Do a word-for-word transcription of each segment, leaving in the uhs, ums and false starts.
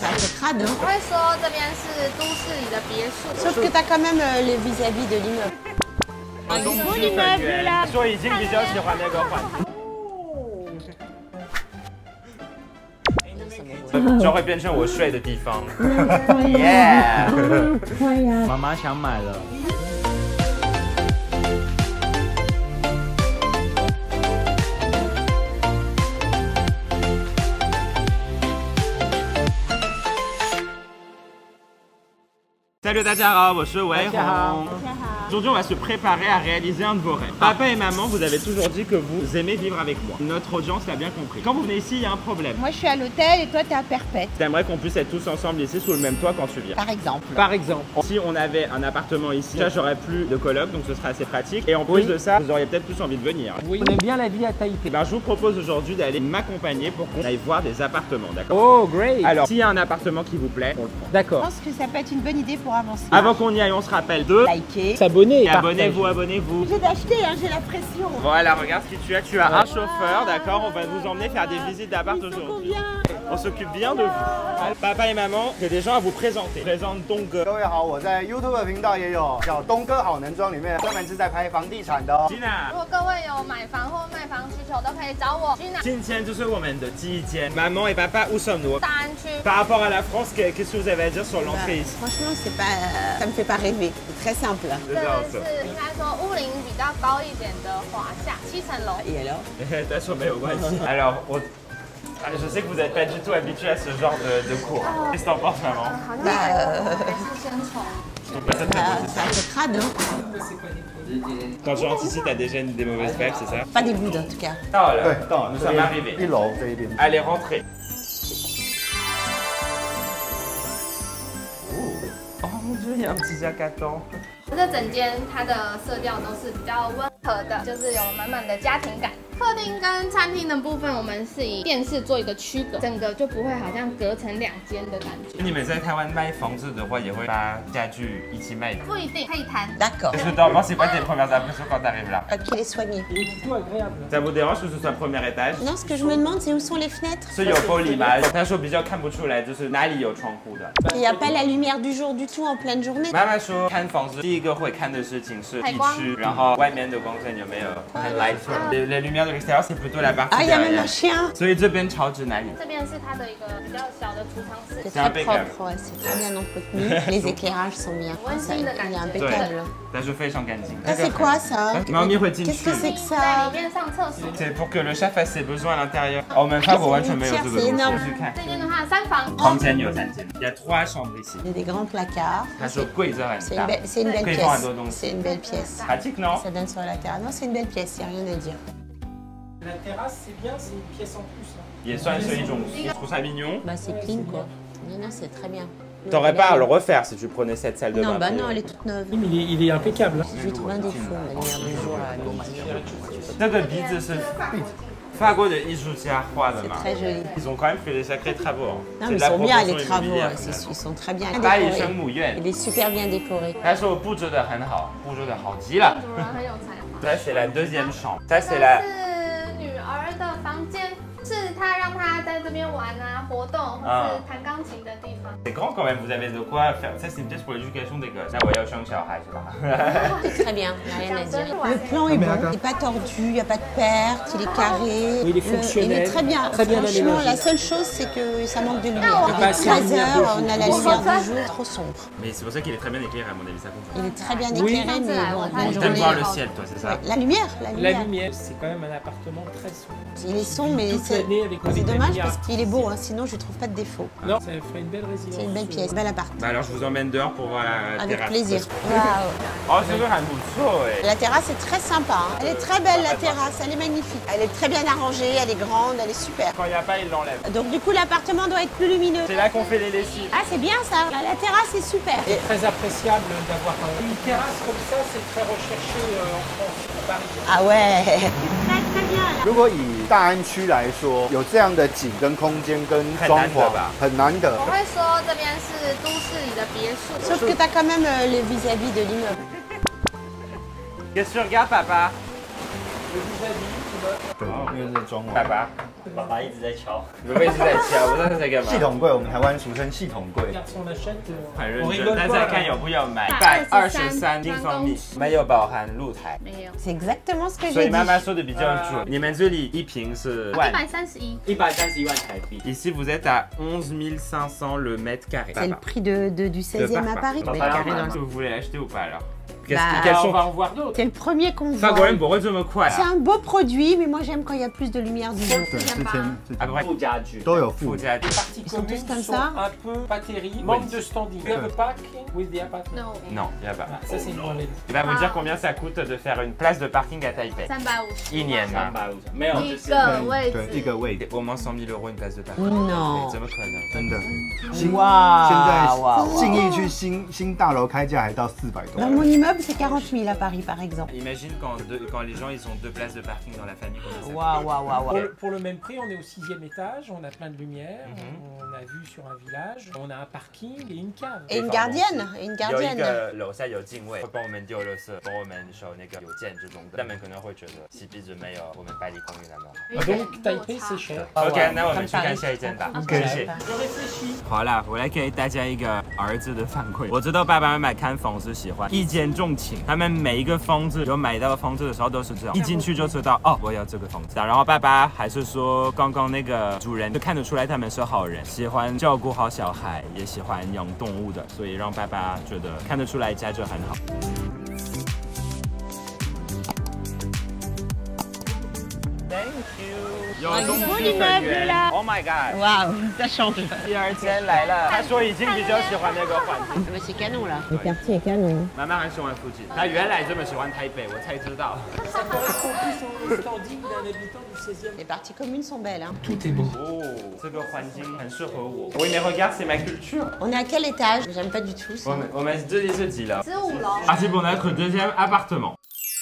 un peu crade, hein. 我会说这边是都市里的别墅。 Sauf que t'as quand même euh, les vis-à-vis de l'immeuble. Un beau immeuble là. 所以已经比较喜欢那个环境。就会变成我睡的地方。耶！妈妈想买了。Salut 大家好，我是维宏。Aujourd'hui, on va se préparer à réaliser un de vos rêves. Papa et maman, vous avez toujours dit que vous aimez vivre avec moi. Notre audience l'a bien compris. Quand vous venez ici, il y a un problème. Moi je suis à l'hôtel et toi t'es à Perpète. T'aimerais qu'on puisse être tous ensemble ici sous le même toit quand tu viens. Par exemple. Par exemple. Si on avait un appartement ici, là j'aurais plus de coloc, donc ce serait assez pratique. Et en plus oui. de ça, vous auriez peut-être plus envie de venir. Oui. On aime bien la vie à Taipei. Ben, je vous propose aujourd'hui d'aller m'accompagner pour qu'on aille voir des appartements, d'accord? Oh, great. Alors, s'il y a un appartement qui vous plaît, on le prend. Je D'accord. pense que ça peut être une bonne idée pour avancer. Avant qu'on y aille, on se rappelle de liker. S'abonner. Abonnez-vous, abonnez-vous. J'ai d'acheter, hein, j'ai la pression. Voilà, regarde ce que tu as. Tu as un chauffeur, d'accord? On va vous emmener faire des visites d'appart aujourd'hui. On s'occupe bien de vous. Papa et maman, j'ai des gens à vous présenter. Je présente东哥。 各位好，我在 YouTube 频道也有叫东哥好男装，里面专门是在拍房地产的哦。 Gina， 如果各位有买房或卖房需求，都可以找我。Gina， 今天就是我们的第一间。Maman et papa, où sommes-nous? 大安区。 Par rapport à la France, qu'est-ce que vous avez à dire sur l'entrée ici? Franchement, c'est pas, ça me fait pas rêver. C'est très simple. 这是应该说屋龄比较高一点的华夏，七层楼。 Et alors? T'as sur mes Alors, on... je sais que vous n'êtes pas du tout habitué à ce genre de, de cours. Qu'est-ce que t'en penses, maman? 好厉害哦，还是先从。 Je trouve pas ça très beau. C'est un peu crade, hein. Quand tu rentres ici, t'as déjà une, des mauvaises vibes, c'est ça? Pas des boudes en tout cas. Oh là, 对， attends, nous sommes arrivés. 一楼这一边。 Allez, rentrez. Oh mon dieu, il y a un petit Jacques Attends. 这整间它的色调都是比较温和的，就是有满满的家庭感。客厅跟餐厅的部分，我们是以电视做一个区隔，整个就不会好像隔成两间的感觉。 你们在台湾卖房子的话，也会把家具一起卖的。 不一定可以谈。 D'accord. Qu'est-ce que t'en penses? C'est quoi tes premières impressions quand t'arrives là? Pas qu'il est soigné. Il est plutôt agréable. Ça vous dérange que ce soit premier étage? Non, ce que je me demande, c'est où sont les fenêtres? 是有玻璃吗？他说比较看不出来，就是哪里有窗户的。 Il n'y a pas la lumière du jour du tout en pleine journée. 妈妈说看房子第一个会看的事情是地区，然后外面的光线有没有很 light。La lumière de l'extérieur c'est plutôt la partie Ah, il y a même derrière. un chien. 所以这边朝指哪里？ 这边是它的一个比较小的储藏室。 C'est C'est très impeccable. propre, ouais, c'est très bien entretenu. Les éclairages sont bien. Ça, il est impeccable. 但是非常干净。 Ça, c'est quoi ça? Mamie会进去。 Qu'est-ce que c'est que 在 ça? 里面上厕所。 C'est pour que le chat fasse ses besoins à l'intérieur. 哦，我们法国完全没有这个东西。 C'est énorme. 去看。 这间的话三房。 房间有三间。Il y a trois chambres ici. Il y a des grands placards. 他说柜子很 C'est 大 une, belle- c'est une belle 可以放很多 pièce. 东西。 C'est une belle pièce. Pratique non? Ça donne sur la terrasse. Non, c'est une belle pièce, il n'y a rien à dire. La terrasse, c'est bien, c'est une pièce en plus. Hein. 也算是一种，je trouve ça mignon. Bah, c'est clean quoi. Non, non, c'est très bien. T'aurais pas à le refaire si tu prenais cette salle de bain. Non, bah pour- non, elle est toute neuve. Oui, mais il est, il est impeccable. Hein. Je lui trouve un défaut, la lumière du jour. à midi. 这个鼻子是法国的艺术家画的嘛 C'est très joli. Ils ont quand même fait des sacrés travaux. Non, C'est mais de ils la sont bien proportion les travaux, immobilière, ouais, c'est- finalement. ils sont très bien 巴黎 décorés. 生母院 Il est super bien décoré. 他说布置的很好，布置的好极了。 主人很有才华。 Ça c'est la deuxième chambre. Ça 这 c'est la. 是女儿的房间，是她让她在这边玩啊、活动，或是弹钢琴的地方。 C'est grand quand même, vous avez de quoi faire. Ça c'est une pièce pour l'éducation des gosses. 那我要生小孩是吧？ C'est très bien, il n'y a rien à dire. Le plan est bon, il n'est pas tordu, il n'y a pas de perte, il est carré. Oui, il est Le- fonctionnel. Il est très bien. Très bien Franchement, aménagé. la seule chose, c'est que ça manque de lumière. Il y a pas À assez de treize lumière de heures, jour. on a la lumière du jour, trop sombre. Mais c'est pour ça qu'il est très bien éclairé à mon avis, ça compte. Il est très bien Oui. éclairé, mais bon, Tu bonne Tu aimes journée. voir le ciel toi, c'est ça? Ouais, La lumière, la La lumière. lumière, c'est quand même un appartement très sombre. Il est sombre, mais Toute c'est l'année avec- c'est avec la dommage lumière. parce qu'il est beau, hein, sinon je ne trouve pas de défaut. Non, ça ferait une belle résidence. C'est une belle pièce, belle appart. Bah alors je vous emmène dehors pour voir la Avec terrasse. plaisir. Waouh. Oh c'est vrai un bout ouais. La terrasse est très sympa. Hein. Elle est très belle, la terrasse, elle est magnifique. Elle est très bien arrangée, elle est grande, elle est super. Quand il n'y a pas, il l'enlève. Donc du coup, l'appartement doit être plus lumineux. C'est là qu'on fait les lessives. Ah, c'est bien ça. La terrasse est super. C'est très appréciable d'avoir une terrasse comme ça, c'est très recherché euh, en France, à Paris. Ah ouais. Très très bien. 如果以大安区来说，有这样的景跟空间跟装潢很难得。 我会说这边是都市里的别墅。 Sauf que tu as quand même euh, les vis-à-vis de l'immeuble. Qu'est-ce que tu regardes papa? Le vis-à-vis, tu vois. 因为是装潢。 爸爸爸爸一直在敲， 我也是在敲，我不知道他在干嘛。 系统柜，我们台湾俗称系统柜。 很认真，大家看有不有买？一百二十三平方米，没有包含露台。 没有。 C'est exactement ce que j'ai dit. 所以妈妈说的比较准。你们这里一平是万？ 一百三十一。 一百三十一万台币。 Ici vous êtes à onze mille cinq cents le mètre carré. C'est le prix de, de, du seizième à Paris. Le mètre carré dans le... Vous voulez l'acheter ou pas alors? Bah, Quels sont... on va en voir d'autres. C'est le premier qu'on voit. C'est un beau produit, mais moi j'aime quand il y a plus de lumière du jour. Après, Ils sont tous comme ça. Un peu pas terrible. Manque de standing. You have a pack with the apartment? Non. Non, il n'y a pas. Ça c'est une bonne idée. Il va vous dire combien ça coûte de faire une place de parking à Taipei. 三百五十。 一年吗？ 没有， 一个位置。 对，一个位。 Au moins cent mille euros une place de parking. Non. 怎么可能？ 真的。 哇！ 现在信义区新新大楼开价还到四百多。 Dans mon immeuble, c'est quarante mille à Paris, par exemple. Imagine quand, deux, quand les gens ils ont deux places de parking dans la famille. Waouh, waouh, waouh. Pour, le- pour le même prix, on est au sixième étage, on a plein de lumière, mm-hmm. on a vue sur un village, on a un parking et une cave. Et une gardienne, et une 有一 gardienne. 个楼下有警卫，会帮我们丢垃圾，帮我们收那个邮件这种的。他们可能会觉得 C P 值没有我们百里公寓那么好。 Ah, donc Taipei c'est cher. OK， 那我们去看下一间吧。谢谢。 Je réfléchis. 好啦，我来给大家一个儿子的反馈。我知道爸爸妈妈看房子喜欢一见钟情，他们每一个房子有买到房子的时候都是这样，一进去就知道哦，我要这个房子。然后爸爸还是说，刚刚那个主人就看得出来他们是好人，喜欢照顾好小孩，也喜欢养动物的，所以让爸爸觉得看得出来家就很好。 Thank you。有东西很远。Oh my god！ Waouh, ça change. 第二间来了，他说已经比较喜欢那个环境。 C'est canon là. Le quartier est canon. 妈妈很喜欢附近，她原来这么喜欢台北，我才知道。 Ça correspond plus au standing d'un habitant du seizième. Les parties communes sont belles. Hein. Tout est beau. 哦，这个环境很适合我。Oui, mais regarde, c'est ma culture. On est à quel étage? J'aime pas du tout ça. 我们我们这里是几楼？ 十五楼。 Parti pour notre deuxième appartement.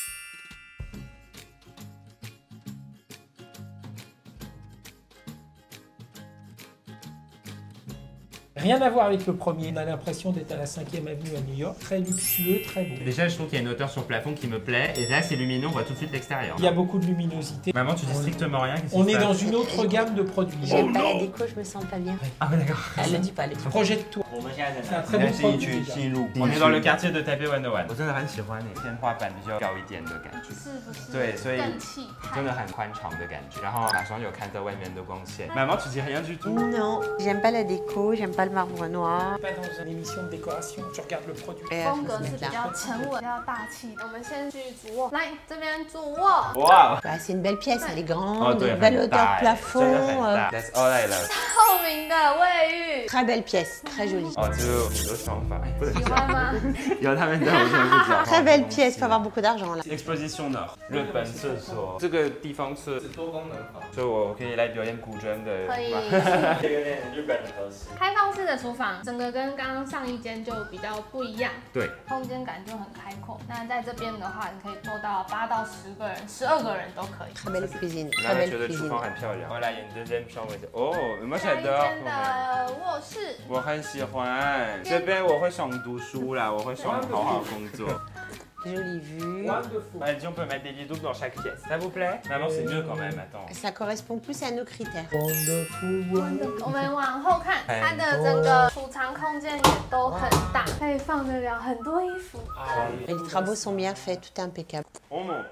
Rien à voir avec le premier, on a l'impression d'être à la cinquième avenue à New York, très luxueux, très beau. Déjà, je trouve qu'il y a une hauteur sur le plafond qui me plaît. Et là, c'est lumineux, on voit tout de suite l'extérieur. Il y a beaucoup de luminosité. Maman, tu dis strictement rien. On est dans une autre gamme de produits. J'aime pas la déco, je me sens pas bien. Ah, d'accord. Elle le dit pas, elle le dit pas. Projette-toi. 我们现在 C'est 在 un très bon produit. 新路， On est dans le quartier de Taipei one oh one。我真的很喜欢那天花板比较高一点的感觉。 是不是？ 对，所以更气派。 真的很宽敞的感觉。然后马上有看到外面的光线。Maman, tu dis rien du tout? Non, j'aime pas la déco, j'aime pas le marbre noir. Pas dans une émission de décoration, tu regardes le produit. 风格是比较沉稳、比较大气。我们先去主卧，来这边主卧。 哇！ Bah, c'est une belle pièce, elle est grande, 哦，对， belle 很 hauteur 大 de 哎，真的 plafond. 很 euh, 大。That's all I love。 透明的卫浴。 Très belle pièce, très jolie. 哦，这有很多想法，不能喜讲。 欢吗？ 有他们在，我真的不讲。 Très belle pièce, faut avoir beaucoup d'argent là. Exposition Nord， 日本厕所，这个地方是多功能房，所以我可以来表演古筝的。 可以。 这个有点日本很合适。 开放式的厨房，整个跟刚刚上一间就比较不一样。 对， 空间感就很开阔。那在这边的话，你可以做到八到十个人、十二个人都可以。 Très belle cuisine, 然 très 后觉 belle 得厨 cuisine. 房很漂亮。Voilà, il y a une deuxième chambre. Oh, moi 下一 j'adore. 间的卧室。 我很喜欢这边，我会想读书啦，我会想好好工作。 Jolie vue. Wonderful. Elle dit on peut mettre des lits doubles dans chaque pièce. Ça vous plaît? Maman, c'est mieux quand même. Attends. Ça correspond plus à nos critères. Wonderful, wonderful. 我们往后看，它的整个储藏空间也都很大，可以放得了很多衣服。 Et les travaux sont bien faits, tout est impeccable. On monte.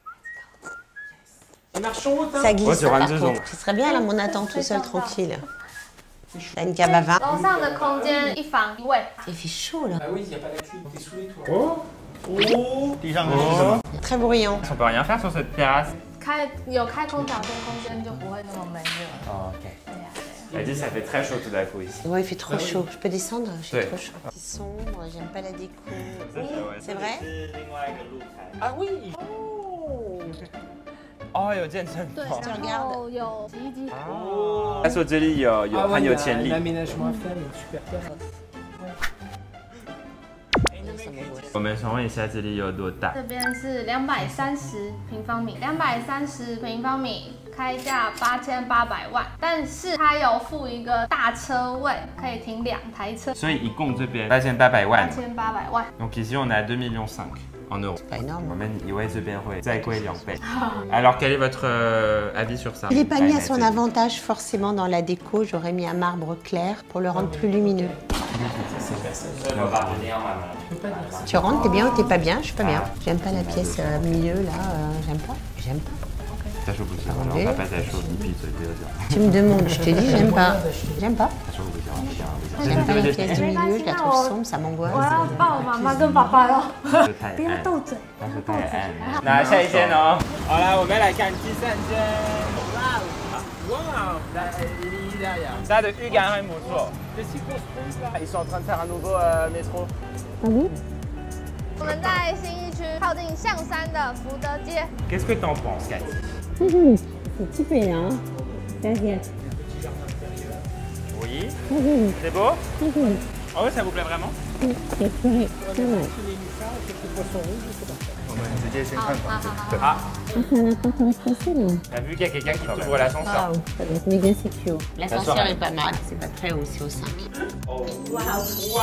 Marchons haut, hein. Ça glisse Ouais, tu pas, rentres par dedans. contre. Ce serait bien là, mon attend tout seul, tranquille. T'as une cave à vin. 楼上的空间一房一卫。 Il fait chaud là. Ah oui, il n'y a pas la clim, t'es sous les toits. Oh. Oh, 地上是什么？ Très bruyant. On peut rien faire sur cette terrasse. 开有开空调，这空间就不会那么闷热。 Oh, ok. 对呀，对呀。 Elle dit ça fait très chaud tout d'un coup ici. Ouais, il fait trop chaud. Je peux descendre? J'ai Ouais. trop chaud. C'est sombre, j'aime pas la déco. C'est vrai? 是另外一个露台。 Ah oui. Oh, 有健身对， 房。 然后有洗衣机。 哦。他说这里有有 Ah 很 ouais, 有 il y a 潜力 un。aménagement à faire, une super terrasse. 我们重问一下这里有多大？ 这边是两百三十平方米，两百三十平方米开价八千八百万，但是它有附一个大车位，可以停两台车。 所以一共这边八千八百万。 八千八百万。 Donc ici on a deux millions cinq. en euros. Pas énorme. 我们以为这边会再贵两倍。Alors quel est votre euh, avis sur ça? Je ne l'ai pas mis à son avantage forcément dans la déco. J'aurais mis un marbre clair pour le rendre plus lumineux. Tu rentres, t'es bien ou t'es pas bien? Je suis pas bien. J'aime pas la pièce euh, milieu là. Euh, j'aime pas. J'aime pas. Tu me demandes, je te dis, j'aime pas. J'aime pas. J'aime pas la pièce du milieu, je la trouve sombre, ça m'angoisse. 我要抱妈妈跟爸爸了，不要斗嘴。 那下一间哦，好了，我们来看第三间。哇哇，它的预感很不错。Ils sont en train de faire un nouveau euh, métro. 我们在信义区靠近象山的福德街。 Qu'est-ce que t'en penses, Cathy? Mmh, c'est super, hein? Regarde. Oui. Mmh. C'est beau? Mmh. Oh, ça vous plaît vraiment? C'est correct, ça va. 我们直接先看房子。对。 Ah, Ah, ça n'a pas encore passé, là. t'as vu qu'il y a quelqu'un qui ouvre l'ascenseur? Wow. Ça doit être méga secure. L'ascenseur est pas mal, c'est pas très haut, c'est au cinq. Oh. Waouh!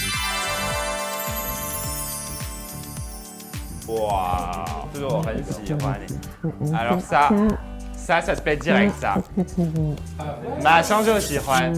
Waouh! 这个我很喜欢诶。Alors ça, ça, ça se plaît direct ça. 马上就喜欢。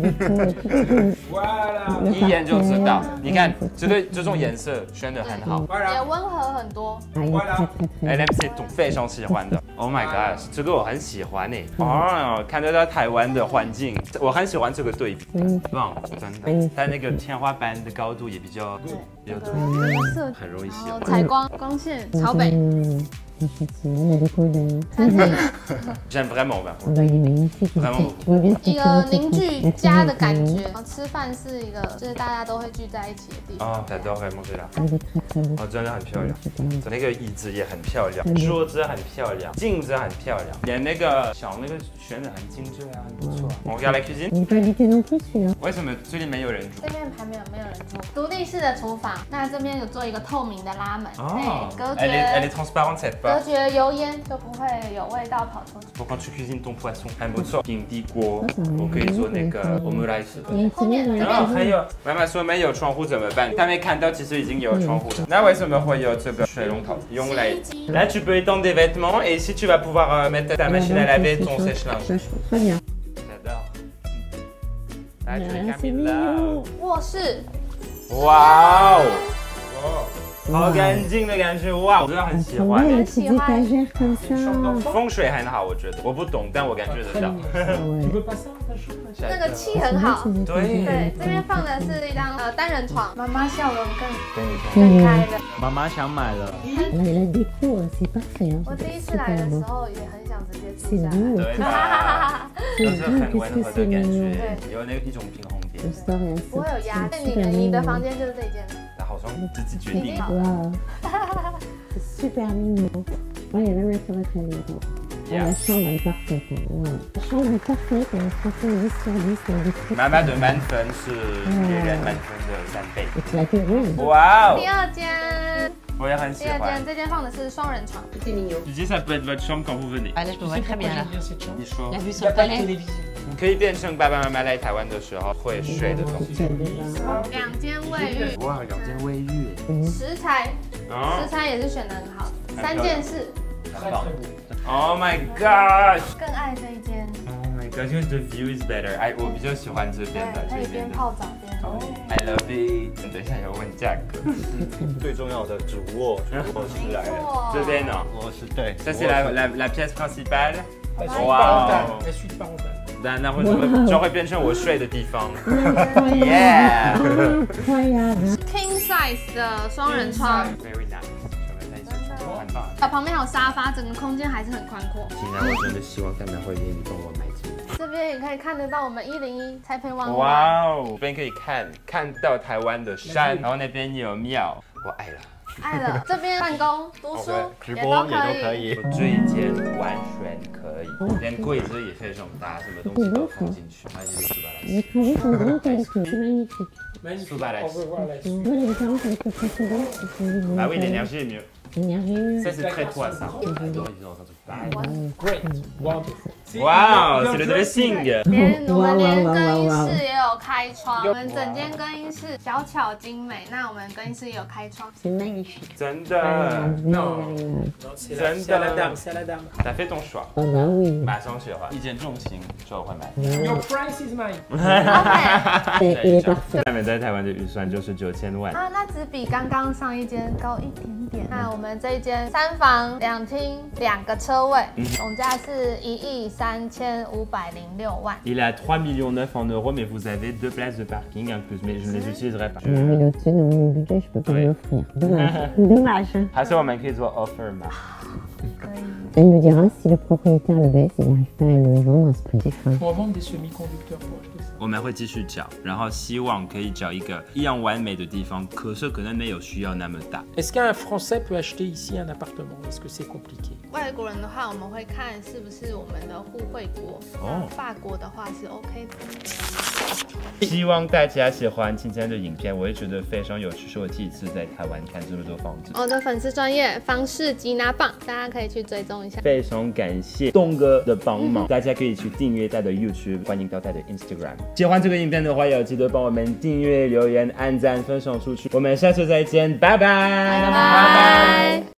一眼就知道。你看，这对这种颜色选得很好。 也温和很多。 L M C 懂，非常喜欢的。Oh my god， 这个我很喜欢诶。哦，看得到台湾的环境，我很喜欢这个对比。棒，真的。它那个天花板的高度也比较比较凸，很容易喜欢。 采光、光线、朝北。 J'aime vraiment, vraiment. 一个凝聚家的感觉。吃饭是一个，就是大家都会聚在一起的地方。 哦 ，j'adore vraiment ça. 哦，真的很漂亮。那个椅子也很漂亮，桌子很漂亮，镜子很漂亮，连那个小那个选的很精致啊，很不错。On regarde la cuisine. 你不habité non plus celui-là. 为什么这里没有人住？ 这边还没有没有人住，独立式的厨房。那这边有做一个透明的拉门，哎，隔绝。 Elle est elle est transparente cette 隔绝油烟，就不会有味道跑出去。 Pour quand tu cuisines ton poisson， 很不错。平底锅，我可以做那个 omelette。 后面这然后边还有，妈妈说没有窗户怎么办？她没看到，其实已经有窗户了。那为什么会有这个水龙头？用来，Là tu peux étendre des vêtements et ici tu vas pouvoir mettre ta machine à laver, ton sèche-linge. Très bien. J'adore. Ah, tu Ah, es c'est Camilla. mignon. 卧室， 哇哦！好干净的感觉，哇！我真的很喜 Ouais, 欢。 les petites étagères comme ça. 风水很好，我觉得。我不懂，但我感觉得到。 Tu veux pas ça, ta chambre? 那个气很好。 对。 对，这边放的是一张呃单人床，妈妈笑容更更开的。 妈妈想买了。 La, la déco, c'est parfait. Hein. 我第一次来的时候也很想直接住 C'est 下来。 doux. 对 C'est 吧？都是很温和的感觉， 对有那一种平衡点。 Le store est 不会有压力。 assez 你的 super 你的 mignon. 房间就是这间。 那好像自己决定。 Waouh. C'est super mignon. Ouais, il y a même la crevette à l'intérieur. Yeah. La chambre est parfaite. Hein. Ouais. La chambre est parfaite. On a franchement dix sur dix. La déco. 妈妈的满分是别人满分的三倍。 Et tu l'as fait rouge. 哇哦！ 第二间， 我也很喜第二欢间。这间放的是双人床。 C'est mignon. Tu dis ça peut être votre chambre quand vous venez. Ah là, je me vois très bien là. J'aime bien cette chambre. 你说 La vue Il sur n'y le a pas de palais. télévision. 可以变成爸爸妈妈来台湾的时候会睡的东西。 两间卫浴， 哇，两间卫浴。 食材哦食材也是选的很好。三件事， Très, très beau. Oh my god! 更爱这一间。 Oh my god, because the view is better. 哎，我比较喜欢这边的， 对，可以这边的。 边泡澡边喝。 I love it. 等一下要问价格。 最重要的主卧，主卧室来了。 这边呢？ 主卧室对。 Ça c'est la la la pièce principale. La suite Wow. parentale. La suite parentale. 那那会就会就会变成我睡的地方。 Incroyable. Yeah. Incroyable. King size 的双人床， Very nice. 在一起住很棒。 它旁边还有沙发，整个空间还是很宽阔。 现在我真的希望干嘛会愿意帮我买这个。 这边也可以看得到我们一零一蔡培湾。 哇哦，这边可以看看到台湾的山，然后那边有庙，我爱了。 爱了，这边办公、读书直播也也都可都可以。 以。 这一间完全可以，连柜子也非常大，什么东西都放进去。还有苏巴拉 Les travaux sont vraiment qualité. C'est magnifique. Magnifique. Sous balai. On veut voir la On suite. voit la différence avec le précédent. C'est Ah oui, l'énergie est mieux. L'énergie. Ça, c'est très toi, ça. J'adore, ils ont un truc pareil. Great. Wonderful. Waouh, c'est le dressing. 连我们连更衣哇哇哇哇室也有开窗，我们整间更衣室小巧精美。那我们更衣室也有开窗。 C'est magnifique. magnifique. 真的 Non, c'est la, c'est à la dame, c'est à la dame. T'as fait ton choix. Ah bah oui. 马上学会，一见钟情就会买。 Your price is mine. C'est- Il est parfait. 他们在台湾的预算就是九千万。 啊，那只比刚刚上一间高一点点。那我们这一间三房两厅两个车位，总价是一亿三千五百零六万。 Il est à trois millions neuf en euros, mais vous avez deux places de parking incluses, mais je ne les utiliserai pas. Non, il est au-dessus de mon budget, je peux pas me l'offrir. Dommage. Dommage. 还是我们可以做 offer 嘛？ Elle me dira si le propriétaire le baisse, il n'arrive pas à le vendre à ce prix. Enfin, On va vendre des semi-conducteurs pour acheter ça. 我们会继续找，然后希望可以找一个一样完美的地方，可是可能没有需要那么大。 Est-ce qu'un Français peut acheter ici un appartement? Est-ce que c'est compliqué? 外国人的话，我们会看是不是我们的互惠国。 哦法国的话是 OK 的。 希望大家喜欢今天的影片，我也觉得非常有趣，是我第一次在台湾看这么多房子。 我的粉丝专业房市吉拿棒，大家可以去追踪一下。 非常感谢东哥的帮忙，大家可以去订阅他的 YouTube， 欢迎到他的 Instagram。喜欢这个影片的话，也记得帮我们订阅、留言、按赞、分享出去。我们下次再见，拜拜， 拜拜。